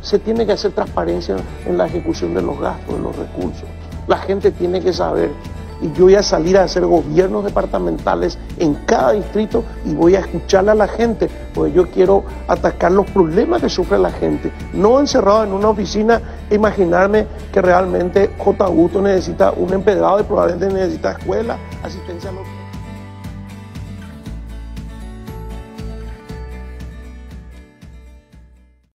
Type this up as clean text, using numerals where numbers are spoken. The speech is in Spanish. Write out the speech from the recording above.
se tiene que hacer transparencia en la ejecución de los gastos, de los recursos. La gente tiene que saber. Y yo voy a salir a hacer gobiernos departamentales en cada distrito y voy a escucharle a la gente, porque yo quiero atacar los problemas que sufre la gente. No encerrado en una oficina, imaginarme que realmente J. Augusto necesita un empedrado y probablemente necesita escuela, asistencia a los